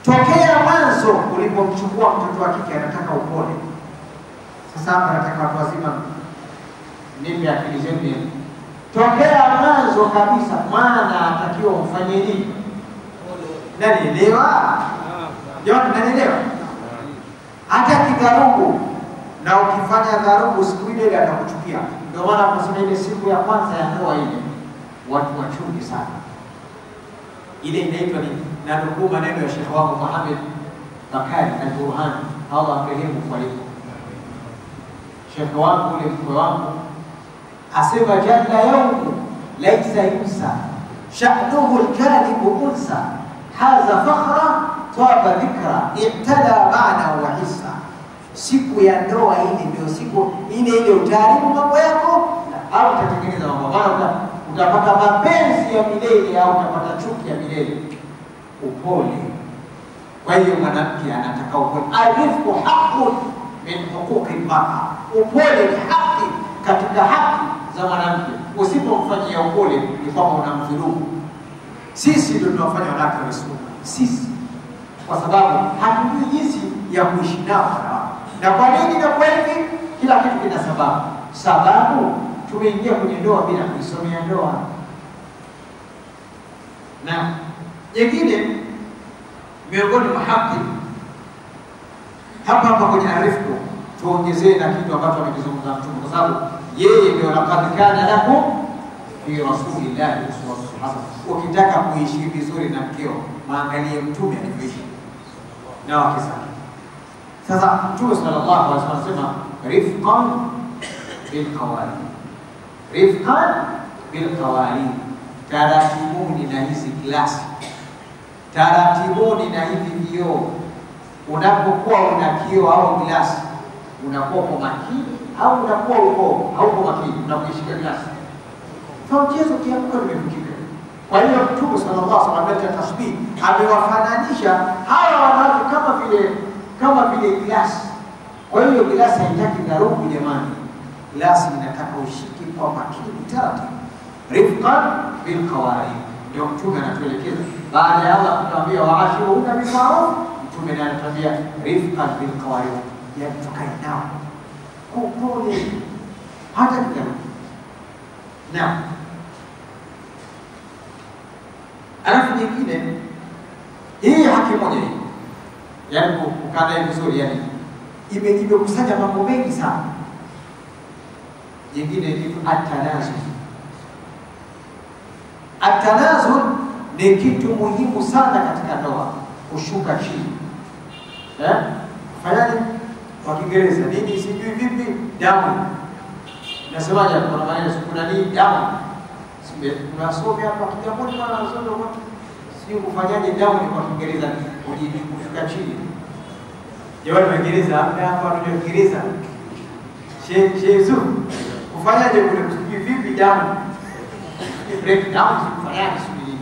Tokea mwanzo ulipomchukua mtoto wa kike anataka upole. Sasa hapa anataka watu wazima nipe akili zenu. Tokea mwanzo kabisa mwana atakiwa umfanyie nini? Nanielewa? Yote nanielewa? Hata kidharubu, na ukifanya dharubu siku ile atakuchukia. Ndio maana tunasema ile siku ya kwanza ya ndoa ile watu wachungi sana. Ile inaitwa ni na nukuu maneno ya Sheikh wangu Muhammad Bakari al-Burhan, Allah amrehemu kwa hilo. Sheikh wangu ule mkwe wangu asema jalla yawmu laysa yunsa sha'nuhu al-kadhibu unsa hadha fakhra taba dhikra ibtada ma'na wa hissa. Siku ya ndoa ile ndio siku ile utaharibu mambo yako au utatengeneza mambo yako, utapata mapenzi ya milele au utapata chuki ya milele. Upole. Kwa hiyo mwanamke anataka upole. Arifku haqqun min huquqi al-mar'a. Upole ni haki katika haki za mwanamke. Usipomfanyia upole ni kwamba unamdhulumu. Sisi ndio tunawafanya wanawake wasuku. Sisi. Kwa sababu hatujui jinsi ya kuishi nao. Na kwa nini na kwa hivi? Kila kitu kina sababu. Sababu tumeingia kwenye ndoa bila kuisomea ndoa. Na nyingine miongoni mwa haki hapa kwenye arifku tuongezee na kitu ambacho amekizungumza Mtume, kwa sababu yeye ndio laqad kana lakum fi rasulillahi uswatun hasana. Ukitaka kuishi vizuri na mkeo, maangalie Mtume alivyoishi na wake zake. Sasa Mtume sallallahu alaihi wasallam anasema rifqan bil qawaid, rifqan bil qawaid, taratibuni na hizi glasi, taratibuni na hivi vioo. Unapokuwa una kioo au glasi, unakuwa kwa makini au unakuwa hauko makini unaposhika glasi. Kwa mchezo kiamko nimevunjika. Kwa hiyo Mtume sallallahu alaihi wasallam ameleta tashbih, amewafananisha hawa wanawake kama vile glasi. Kwa hiyo glasi haitaki dharubu jamani. Glasi inataka ushike kwa makini taratibu. Rifqan bil qawaid. Ndio Mtume anatuelekeza. Baada ya Allah kutuambia waashiruhunna bil ma'ruf, Mtume anatuambia rifqan bil qawaid. Yani tukae nao kwa upole hata kidogo. Na alafu nyingine hii haki moja hii, yani kukaa vizuri, yani imekusanya mambo mengi sana. Nyingine ni at-tanazul. At-tanazul ni kitu muhimu sana katika ndoa, kushuka chini. Fanyaje kwa Kiingereza nini sijui vipi, down. Nasemaje kuna maneno kuna nini down. Unasoma hapa kijaponi na unasoma kwa sio kufanyaje down kwa Kiingereza kushuka chini. Jawani Kiingereza hapa ndio Kiingereza. Shezu kufanyaje kule kusijui vipi down. Break down kufanyaje sijui.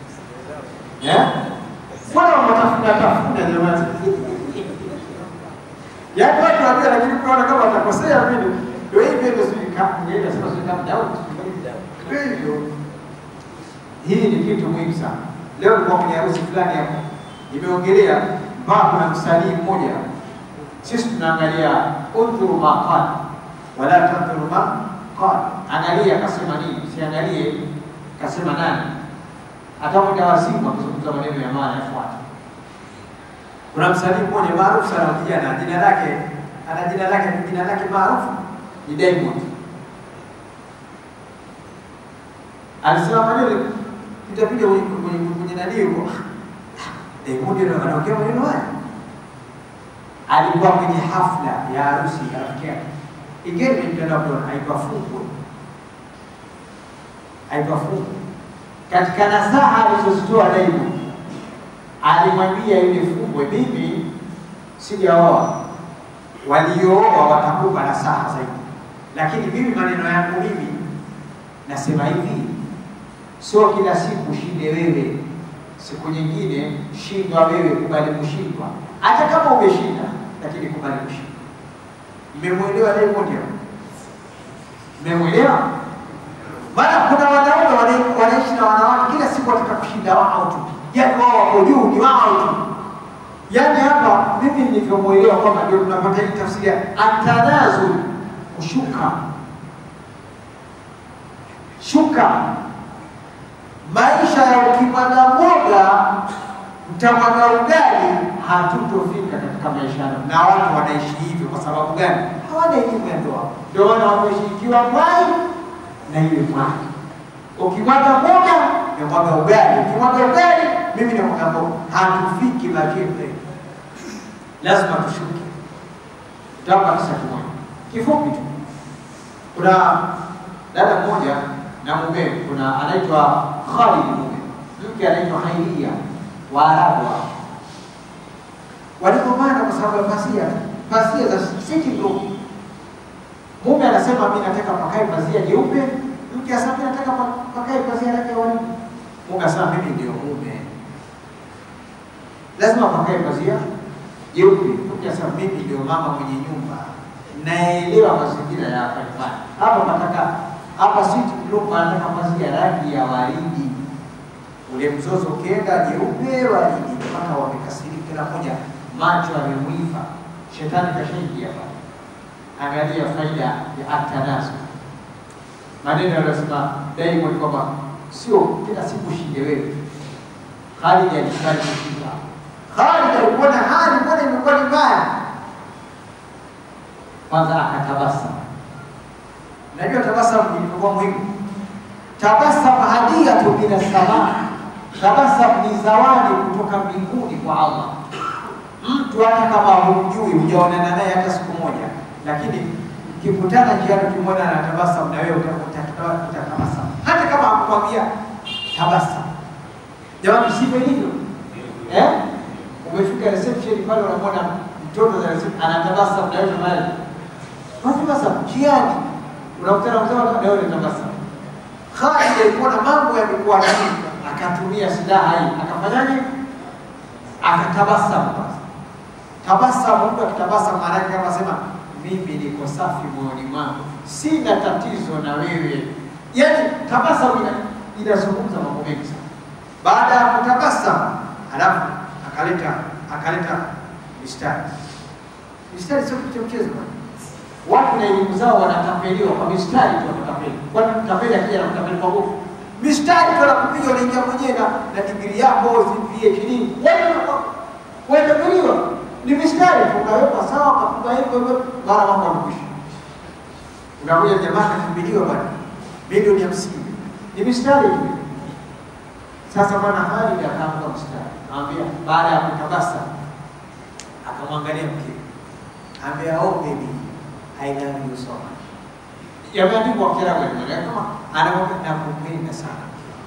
Bwana mtafuta jamani. Yaani watu wanajua, lakini kuona kama atakosea vile. Ndio hivyo ndio sisi kama ngeenda sasa kama down. Hivyo hii ni kitu muhimu sana. Leo nilikuwa kwenye harusi fulani hapo, nimeongelea mpaka kuna msanii mmoja. Sisi tunaangalia udhuru ma qala wala tadhuru ma qala. Angalia akasema nini, siangalie kasema nani. Hata mmoja wazimu akizungumza maneno ya maana yafuata. Kuna msanii mmoja maarufu sana kijana, jina lake maarufu ni Diamond. Alisema maneno nitapiga kwenye nani huko. Diamond ndio anaongea maneno haya. Alikuwa kwenye hafla ya harusi ya rafiki yake. Engagement ndio haikuwa fungu. Katika nasaha alizozitoa Diamond, alimwambia yule fungwe, mimi sijaoa, waliooa watakupa nasaha zaidi, lakini mimi maneno yangu mimi nasema hivi, sio kila siku shinde wewe, siku nyingine shindwa wewe, kubali kushindwa. Hata kama umeshinda, lakini kubali kushindwa. Mmemwelewa Diamond hapo? Mmemwelewa? Maana kuna wanaume wanaishi na wanawake kila siku wataka kushinda wao tu. Yaani wao wako juu, ni wao tu. Yani hapa mimi nilivyomuelewa kwamba ndio tunapata hii tafsiri atanazul, kushuka. Shuka. Maisha ya ukimwaga mboga, mtamwaga ugali, hatutofika katika maisha yao. Na watu wanaishi hivyo kwa sababu gani? Hawana elimu ya ndoa. Ndio wana wanaishi ikiwa mwai na ile mwai. Ukimwaga mboga, nimwaga ugali. Ukimwaga ugali, mimi nimwaga mboga. Hatufiki lakini lazima tushuke. Tapa kisa kimoja. Kifupi tu. Kuna dada mmoja na mume, kuna anaitwa Khalid mume. Mke anaitwa Khairia, Waarabu. Walipomana kwa sababu ya pazia za sitting room. Mume anasema mimi nataka pakae pazia jeupe, mke anasema mimi nataka pakae pazia rangi ya waridi. Mume anasema mimi ndio mume, lazima pakae pazia jeupe. Mke anasema mimi ndio mama mwenye nyumba, naelewa mazingira ya hapa nyumbani. Hapa nataka hapa sitting room anataka pazia rangi ya waridi. Ule mzozo ukienda jeupe waridi, mpaka wamekasirika kila mmoja, macho yamemuifa. Shetani kashaingia hapa. Angalia faida ya atanasu. Maneno yanasema daima kwamba sio kila siku shinde wewe. Khalid alikubali kushinda. Khalid alipoona hali mbona imekuwa mbaya, kwanza akatabasamu. Najua tabasamu ilikuwa muhimu. Tabasamu hadiyatu min as-samaa. Tabasamu ni zawadi kutoka mbinguni kwa Allah. Mtu hata kama humjui, hujaonana naye hata siku moja, lakini ukikutana njiani ukimwona anatabasamu na wewe utatabasamu. Hata kama hakukwambia tabasamu. Jamani, sivyo hivyo? Umefika reception pale unamwona mtoto za reception anatabasamu na wewe unamwona. Unatabasamu njiani. Unakutana mzee na wewe unatabasamu. Khalid alipoona mambo yamekuwa nini, akatumia silaha hii. Akafanyaje? Akatabasamu. Tabasamu, mtu akitabasamu maana yake kama sema mimi niko safi moyoni mwangu, sina tatizo na wewe. Yaani tabasamu inazungumza mambo mengi sana. Baada ya kutabasamu, alafu akaleta mistari. Mistari sio kitu mchezo. Watu na elimu zao wanatapeliwa kwa mistari tu, wanatapeli. Kwa tapeli akija na kutapeli kwa nguvu. Mistari tu anakupiga unaingia mwenyewe na degree yako PhD. Wewe unatapeliwa. Ni mistari tu unaweka sawa kapiga hivyo mara mambo yanakwisha. Unakuja jamaa akimbiliwa bwana. Milioni 50. Ni mistari tu. Sasa bwana Khalid akaanza mstari. Anambia baada ya kutabasamu akamwangalia mke. Anambia oh baby, I love you so much. Yameandikwa kwa Kiarabu kama anamwambia nakupenda sana.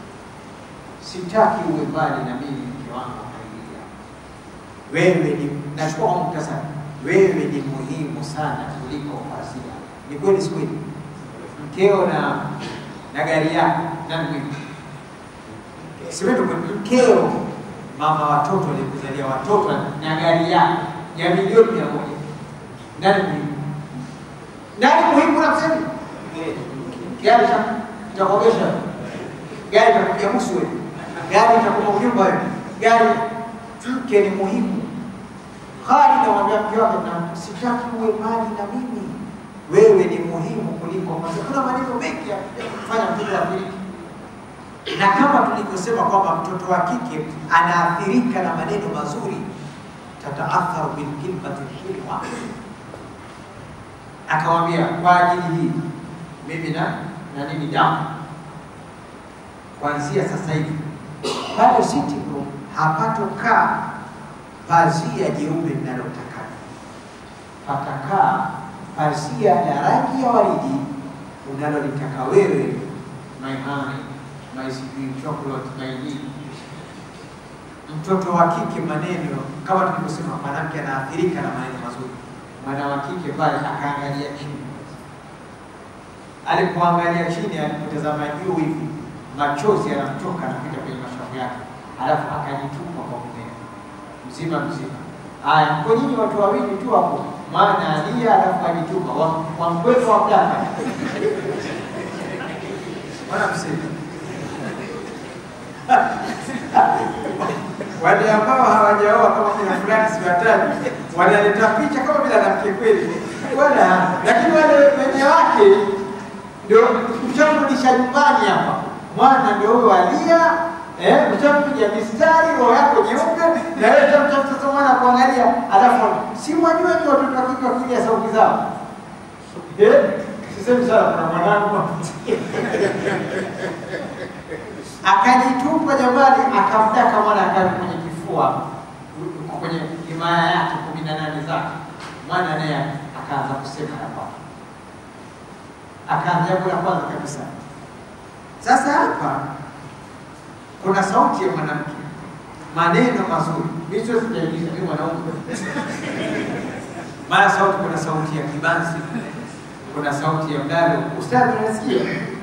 Sitaki uwe mbali na mimi mke wangu Khairia. Wewe ni nachukua muktasari. Wewe ni muhimu sana kuliko pazia. Ni kweli siku hii. Mkeo na gari yako nani mimi? Siwetu mkeo, mama watoto alikuzalia watoto na gari yako ya milioni 100. Nani muhimu? Nani muhimu na msemi? Gari itakuogesha. Gari itakuja mswe. Gari itakupa nyumba wewe. Gari mke ni muhimu. Khalid anamwambia mke wake na sitaki uwe mbali na mimi. Wewe ni muhimu kuliko pazia. Kuna maneno mengi ya kufanya mtoto athirike. Na kama tulivyosema kwamba mtoto wa kike anaathirika na maneno mazuri, tataathar bil kalimati hilwa. Akamwambia kwa ajili hii mimi na nini damu, kuanzia sasa hivi pale sitting room hapatokaa pazia jeupe linalotaka. Patakaa pazia la rangi ya waridi unalolitaka wewe, my honey, my sweet chocolate, my dear. Mtoto wa kike maneno kama tulivyosema, mwanamke anaathirika na maneno mazuri. Mwana wa kike pale akaangalia chini. Alipoangalia chini, alipotazama juu hivi, machozi yanamtoka yanapita kwenye mashavu yake. Alafu akajitupa kwa mmea. Mzima. Haya, kwa nini watu wawili tu hapo? Maana alia alafu ajitupa kwa mkweto wa mdaka. Wana msema. Wale ambao hawajaoa kama kina fulani siwataji, wanaleta picha kama vile anamke kweli. Wala lakini wale wenye wake ndio ushamrudisha nyumbani hapa. Mwana ndio huyo alia, ushampiga mistari roho yako nyeupe na wewe utamtafuta mwana kuangalia, alafu si mwajua ni watoto wa kike wakilia sauti zao. Sisemi sana kuna mwanangu. Akajitupa jamani, akamdaka mwana akawa kwenye kifua, kwenye himaya yake 18 zake. Mwana naye akaanza kusema hapa. Akaanza kwa kwanza kabisa. Sasa hapa kuna sauti ya mwanamke. Maneno mazuri. Mimi sio sijaeleza mimi mwanaume. Mara sauti, kuna sauti ya kibanzi. Kuna sauti ya mdalo. Ustadhi unasikia?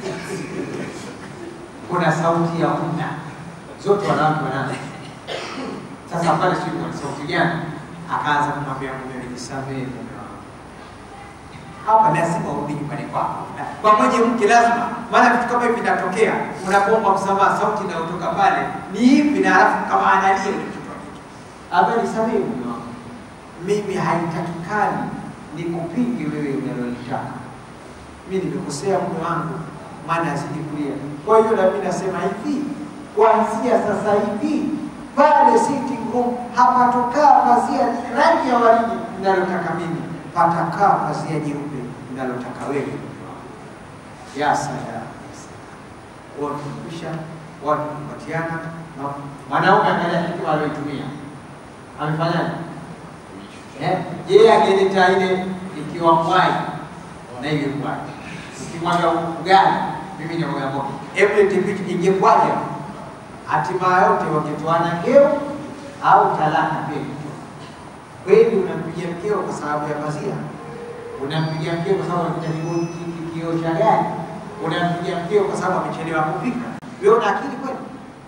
Kuna sauti ya huna. Zote wanawake wanazo. Sasa pale sio kuna sauti gani? Akaanza kumwambia mume, nisamehe mume wangu. Hapa lazima urudi nyumbani kwako. Kwa mwenye mke lazima, maana vitu kama hivi vinatokea, unapoomba msamaha sauti inayotoka pale ni ipi, na alafu kama analia mtoto wake. Hapa nisamehe mume wangu. Mimi haitakikani nikupinge wewe unalolitaka. Mimi nimekosea mume wangu, maana azidi kulia. Kwa hiyo na mimi nasema hivi, kuanzia sasa hivi pale sitting room hapatokaa pazia rangi ya waridi ninalotaka mimi, patakaa pazia jeupe ninalotaka wewe. Ya salam. Watu kisha watu kupatiana, mwanaume angalia kitu aliyotumia. Amefanyaje? Yeye angeleta ile ikiwa mwai na ile mwai. Ukimwaga ugali, mimi ni mwaga moto. Every bit ingekwaje? Hatima yote wakitoana ngeo au talaka pia. Wewe unampigia mkeo kwa sababu ya pazia. Unampigia mkeo kwa sababu ya kioo cha gari. Unampigia mkeo kwa sababu amechelewa kupika. Wewe una akili kweli?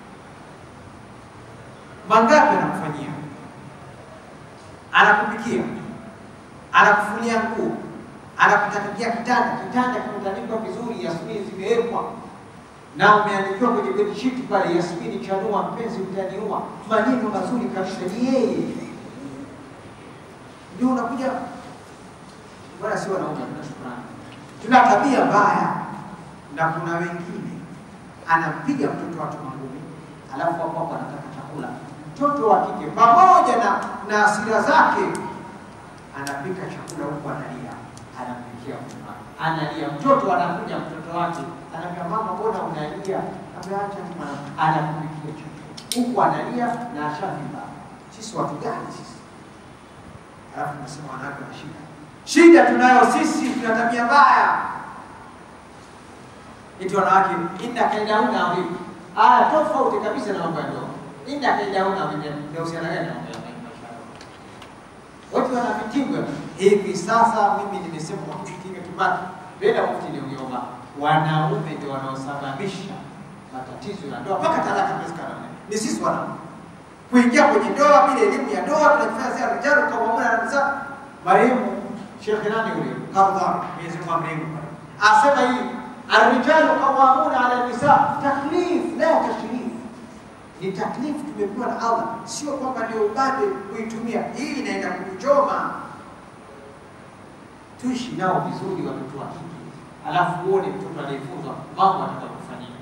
Mangapi anakufanyia? Anakupikia, anakufulia nguo, anakutakia kitanda kimetandikwa vizuri, yasmini zimewekwa, na umeandikiwa kwenye bedsheet pale, Yasmini chanua mpenzi utaniua, maneno mazuri kabisa, ni yeye. Ndio unakuja, wala si wanaume, tunashukrani. Tuna tabia mbaya, na kuna wengine anapiga mtoto watu mangumi, alafu hapo anataka chakula. Mtoto wa kike pamoja na hasira zake anapika chakula huko, analia, anampikia mama, analia. Mtoto anakuja, mtoto wake anambia mama, mbona unalia? Ameacha mama, anampikia chakula huko, analia na ashavimba. Sisi watu gani sisi? Alafu nasema wanawake na shida tunayo sisi, tuna tabia mbaya. Eti wanawake inda kaida una vipi? Tofauti kabisa na mambo ya ndoa. Inda kaida una vipi? Ndio usiana gani na mambo ya maisha. Watu wanavitingwa hivi sasa. Mimi nimesema kwa kufikia kibaki bila mufti niliomba, wanaume ndio wanaosababisha matatizo ya ndoa mpaka talaka kuwezekana. Ni sisi wanaume kuingia kwenye ndoa bila elimu ya ndoa, tunajifanya sasa rijali kama mwana na mzaa. Marehemu Sheikh nani yule Qadha, Mwenyezi Mungu amrehemu, asema hii الرجال قوامون على النساء، تكليف لا تشريف. Ni taklifu tumepewa na Allah, sio kwamba ndio ubade kuitumia. Hii inaenda kuchoma. Tuishi nao vizuri watoto wa kike, alafu uone mtoto aliyefunzwa mambo atakayofanyia.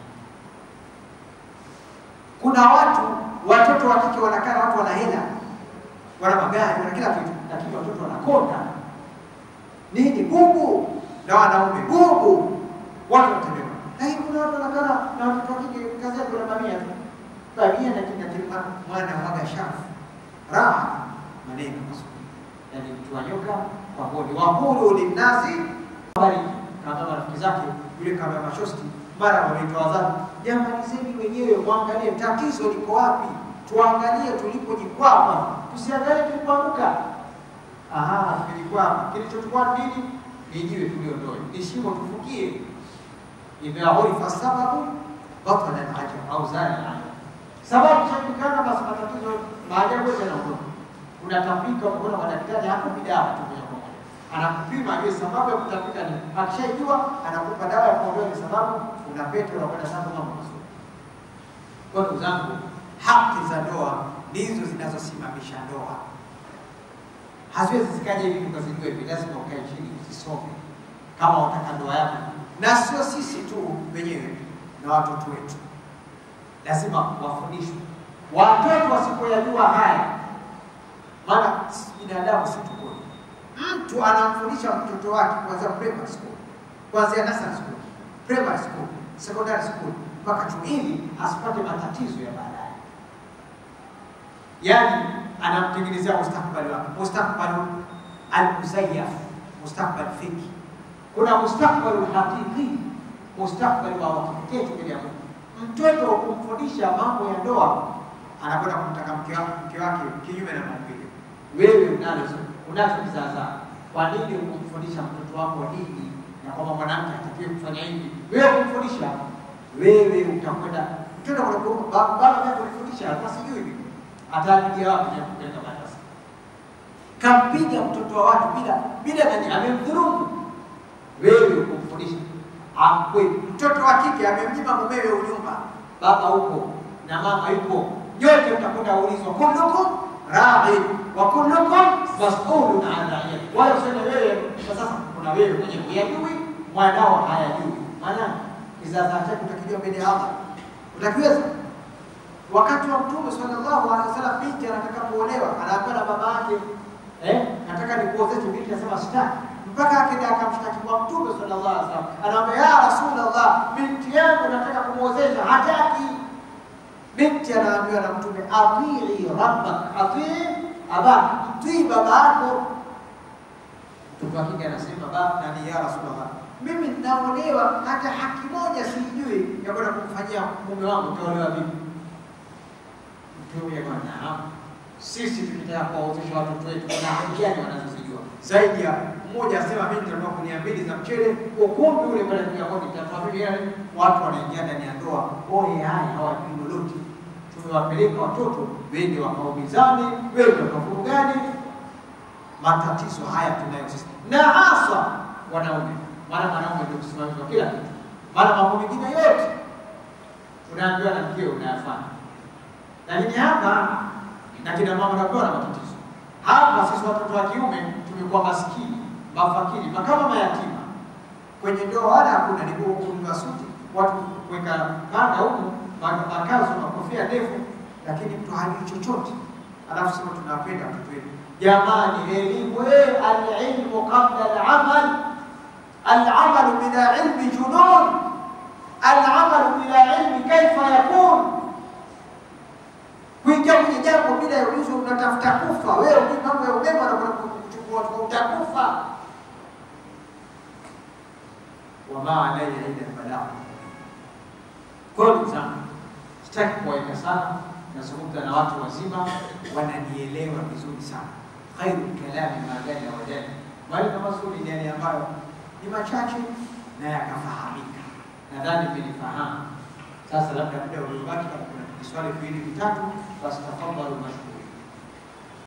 Kuna watoto wa kike wanakaa, watu wana hela, wana magari, wana kila kitu, lakini watoto wanakonda. Nini bubu? Na wanaume bubu. Watu watembea. Lakini kuna watu wanakana na watoto wa kike kazi yao na mamia tu. Bamia na kinga mwana mwaga shafu. Raha maneno mazuri. Yaani mtu anyoka kwa bodi. Waqulu linnazi habari kama rafiki zake yule kama mashosti mara wameitoa adhabu. Jamalizeni wenyewe, muangalie tatizo liko wapi. Tuangalie tulipojikwama. Tusiangalie tulipoanguka. Tulijikwama. Kilichotukwa nini? Ni jiwe tuliondoe. Ni shimo tufukie. Idha urifa sababu batala al-ajab au zala al-ajab. Sababu chanikana basi matatizo maajabu yote yanaondoka. Unatapika, unaona madaktari hapo dawa tu moja kwa moja. Anakupima ile sababu ya kutapika ni. Akishajua anakupa dawa ya kuondoa ile sababu, unapeta unakwenda sasa mambo mazuri. Kwa ndugu zangu, haki za ndoa ndizo zinazosimamisha ndoa. Haziwezi zikaja hivi tukazijua hivi, lazima ukae chini usisome kama unataka ndoa yako. Na sio sisi tu wenyewe, na watoto wetu lazima wafundishwe. Watoto wasipoyajua haya, maana binadamu si tuko. Mtu anamfundisha mtoto wake kuanzia primary school, kuanzia nursery school, primary school, secondary school mpaka chuo, ili asipate matatizo ya baadaye. Yaani anamtengenezea mustakabali wake, mustakabali al-muzayyaf, mustakabali fiki. Kuna mustakabali hakiki, mustakabali wa wakati mbele ya Mungu. Mtoto kumfundisha mambo ya ndoa, anakwenda kumtaka mke wake kinyume na maumbile. Wewe unacho kizaza, kwa nini kumfundisha mtoto wako wa dini na kwamba mwanamke hatakiwi kufanya hivi? Wewe kumfundisha, wewe utakwenda mtoto kwa baba yako kufundisha, asijui hivi. Atapiga wapi na kupeleka madrasa? Kampiga mtoto wa watu bila nani, amemdhulumu. Wewe kumfundisha akwe mtoto wa kike amemnyima mumewe unyumba, baba huko na mama yupo, nyote mtakwenda ulizwa, kullukum ra'in wa kullukum mas'ulun 'an ra'iyati. Wala useme wewe kwa sasa, kuna wewe mwenye kuyajui, mwanao hayajui. Maana kizazi chako utakijua mbele ya Allah, utakiweza. Wakati wa Mtume sallallahu alaihi wasallam, binti anataka kuolewa, anaambiwa na baba yake, nataka nikuozeshe. Binti anasema sitaki, mpaka akenda akamshtaki kwa Mtume sallallahu alaihi wasallam, anaambia ya Rasulullah, binti yangu nataka kumuozesha, hataki. Binti anaambiwa na Mtume, atii rabbak, atii abak, mtii baba yako. Mtoto wake anasema, baba nani ya Rasulullah, mimi ninaolewa, hata haki moja sijui ya kwenda kumfanyia mume wangu, nitaolewa vipi? Mtume bwana, sisi tukitaka kuwaozesha watoto wetu kuna haki gani wanazozijua? Zaidi ya mmoja asema mimi nitanunua gunia 2 za mchele, ukumbi ule pale kwa kodi tafadhali, watu wanaingia ndani ya ndoa, haya hawajui lolote. Tumewapeleka watoto wende wakaumizane, wende wakafurugane. Matatizo haya tunayo sisi, na hasa wanaume. Maana wanaume ndio kusimamia kila kitu, maana mambo mengine yote unaambiwa na mkeo unayafanya. Lakini hapa na kina mama wanakuwa na matatizo. Hapa sisi watoto wa kiume tumekuwa maskini, mafakiri, kama mayatima. Kwenye ndoa wala hakuna ni kuunga suti, watu kuweka panga huko, makazo na kofia ndefu, lakini mtu hajui chochote. Alafu sema tunapenda watoto wetu. Jamani, elimu al-ilmu qabla al-amal. Al-amal bila ilmi junun. Al-amal bila ilmi kaifa yakun? Kuingia kwenye jambo bila ya ulizo, unatafuta kufa. Wewe ni mambo ya umema na kuchukua utakufa. Wama alayya illa al-balagh. Kwa hiyo sitaki kuwaeka sana, nazungumza na watu wazima wananielewa vizuri sana. Khairu kalami ma ghala wa jalla. Bali mazuri ni yale ambayo ni machache na yakafahamika. Nadhani mlifahamu. Sasa labda muda uliobaki, kama kuna swali 2 3, basi tafadhali mashukuru.